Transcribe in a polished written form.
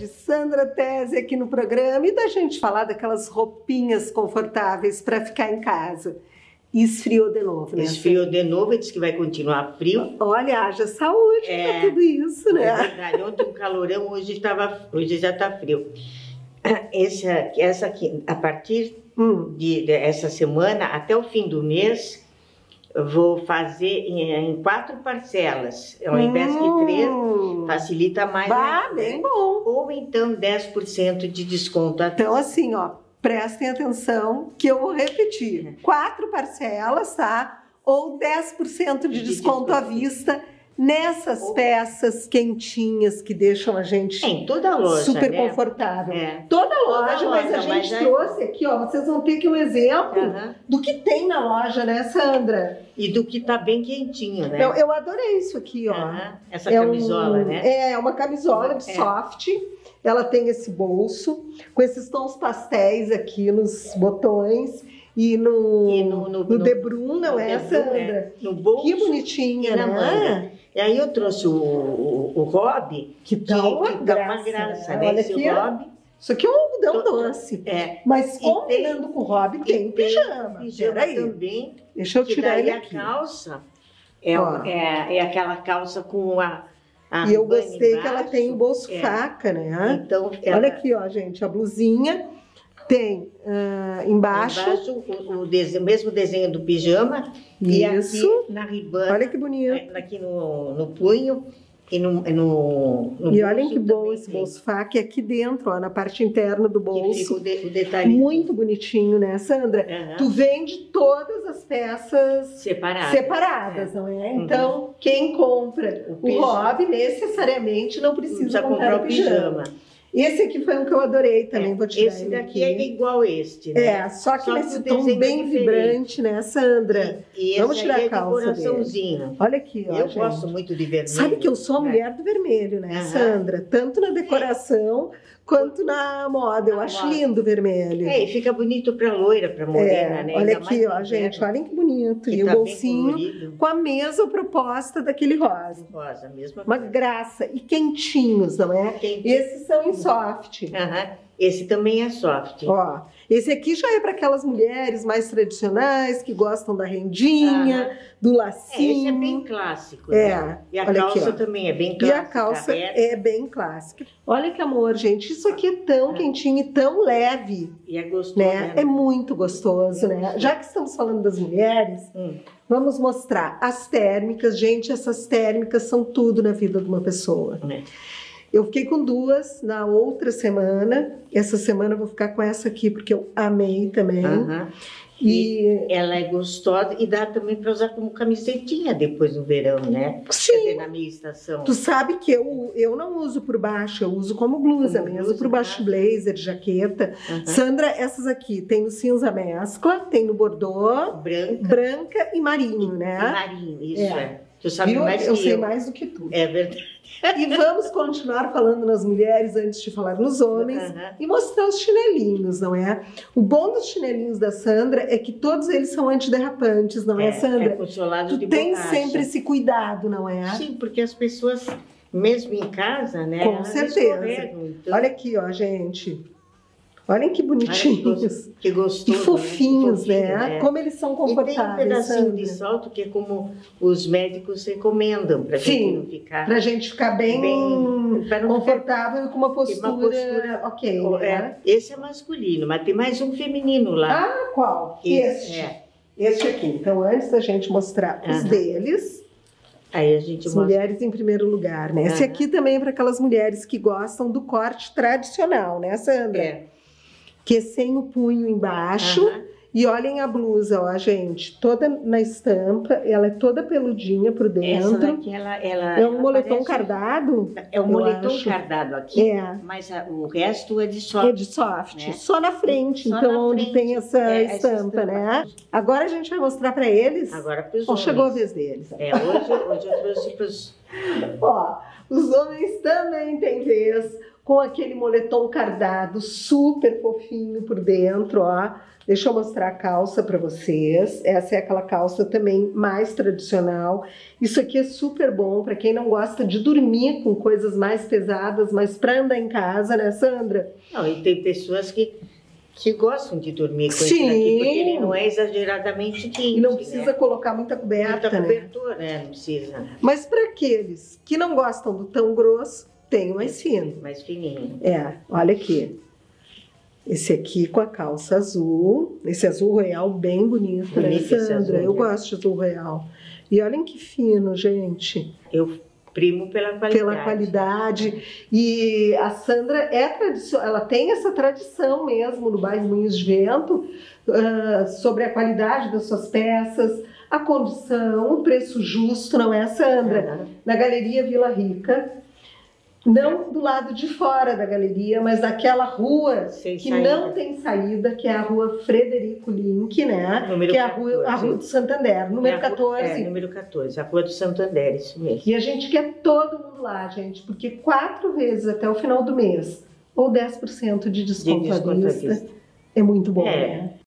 tarde, Sandra Tese aqui no programa e da gente falar daquelas roupinhas confortáveis para ficar em casa. E esfriou de novo, né? Esfriou de novo, diz que vai continuar frio. Olha, haja saúde para tudo isso, né? É verdade, ontem um calorão, hoje já está frio. Essa aqui, a partir dessa semana, até o fim do mês, vou fazer em 4 parcelas, ao invés de 3, facilita mais. Bem bom. Ou então 10% de desconto. Então assim, ó, prestem atenção que eu vou repetir. 4 parcelas, tá? Ou 10% de desconto à vista nessas peças quentinhas que deixam a gente em toda loja, super né? confortável. Toda loja, mas a gente trouxe aqui, ó, vocês vão ter aqui um exemplo do que tem na loja, né, Sandra? E do que tá bem quentinho, né? Eu adorei isso aqui, ó. Essa camisola, né? É uma camisola de soft. Ela tem esse bolso com esses tons pastéis aqui nos botões. E no debrum, não é, Sandra? No bolso. Que bonitinha, né? E aí eu trouxe o Rob, que dá uma graça, né? Olha aqui, isso aqui é um algodão doce. Mas combinando com o Rob, tem pijama. Pijama também. Deixa eu tirar ele aqui. A calça é aquela calça com a e eu gostei que ela tem o bolso faca, né? Então, olha aqui, ó, gente, a blusinha. Tem embaixo o mesmo desenho do pijama. Isso. E aqui na ribana. Olha que bonito. Aqui no punho e no e olhem que bom esse bolso faca. E aqui dentro, ó, na parte interna do bolso. Que fica o detalhe. Muito bonitinho, né, Sandra? Tu vende todas as peças separadas, não é? Então, quem compra o Rob necessariamente não precisa comprar o pijama. Esse aqui foi um que eu adorei também, vou tirar esse daqui é igual este, né? Só que nesse tom bem vibrante, né, Sandra? E vamos tirar a calça dele. Olha aqui, ó, eu gosto muito de vermelho. Sabe que eu sou a mulher do vermelho, né, Sandra? Tanto na decoração quanto na moda. Eu acho lindo o vermelho. E fica bonito para loira, para morena, né? Olha aqui, ó, gente, olhem que bonito. E o bolsinho com a mesma proposta daquele rosa. Rosa, mesma Uma graça. E quentinhos, não é? Esses são em soft. Esse também é soft. Ó, esse aqui já é para aquelas mulheres mais tradicionais que gostam da rendinha, do lacinho. Esse é bem clássico. Né? E a calça aqui, também é bem clássica. E a calça é bem clássica. Olha que amor, gente. Isso aqui é tão quentinho e tão leve. E é gostoso. Né? É muito gostoso, né? Já que estamos falando das mulheres, vamos mostrar as térmicas. Gente, essas térmicas são tudo na vida de uma pessoa. Eu fiquei com 2 na outra semana. Essa semana eu vou ficar com essa aqui, porque eu amei também. E ela é gostosa e dá também para usar como camisetinha depois no verão, né? Sim. Quer dizer, na minha estação. Tu sabe que eu não uso por baixo, eu uso como blusa mesmo, por baixo blazer, jaqueta. Sandra, essas aqui tem no cinza mescla, tem no bordô, branca e marinho, né? E marinho, isso Tu sabe mais que eu sei mais do que tu. É verdade. E vamos continuar falando nas mulheres antes de falar nos homens e mostrar os chinelinhos, não é? O bom dos chinelinhos da Sandra é que todos eles são antiderrapantes, não é, Sandra? Tu tem sempre esse cuidado, não é? Sim, porque as pessoas, mesmo em casa, né? Com certeza. Então... Olha aqui, ó, gente. Olhem que bonitinhos. Que gostoso. E fofinhos, né? Como eles são confortáveis. E tem um pedacinho de salto que é como os médicos recomendam para gente não ficar. Para a gente ficar bem confortável e com uma postura ok. Né? Esse é masculino, mas tem mais um feminino lá. Ah, qual? Este aqui. Então, antes da gente mostrar os deles. Aí a gente as mulheres em primeiro lugar, né? Esse aqui também é para aquelas mulheres que gostam do corte tradicional, né, Sandra? Que é sem o punho embaixo. E olhem a blusa, ó, gente, toda na estampa, ela é toda peludinha por dentro. Essa daqui, ela é um moletom cardado? É um moletom cardado aqui, mas o resto é de soft. É de soft, né? Só na frente, só então, onde tem essa estampa, né? Agora a gente vai mostrar para eles. Agora para os homens. Chegou a vez deles. Hoje eu trouxe para os... Ó, os homens também têm vez com aquele moletom cardado super fofinho por dentro, ó. Deixa eu mostrar a calça para vocês. Essa é aquela calça também mais tradicional. Isso aqui é super bom para quem não gosta de dormir com coisas mais pesadas, mas para andar em casa, né, Sandra? Não, e tem pessoas que gostam de dormir com esse daqui, porque ele não é exageradamente quente. E não precisa colocar muita coberta, muita cobertura, né? Não precisa. Mas para aqueles que não gostam do tão grosso, tem o mais fino. Mais fininho. Olha aqui. Esse aqui com a calça azul. Esse azul royal bem bonito, né, Sandra? Azul, eu gosto de azul royal. E olhem que fino, gente. Eu primo pela qualidade. Pela qualidade. E a Sandra é tradicional, ela tem essa tradição mesmo no bairro Moinhos de Vento, sobre a qualidade das suas peças, a condição, o preço justo, não é, Sandra? Na Galeria Vila Rica. Não do lado de fora da galeria, mas daquela rua que não tem saída, que é a rua Frederico Link, né? Número que é 14. a rua do Santander, número 14. Número 14, a rua do Santander, isso mesmo. E a gente quer todo mundo lá, gente, porque 4 vezes até o final do mês, ou 10% de desconto à vista, é muito bom, né?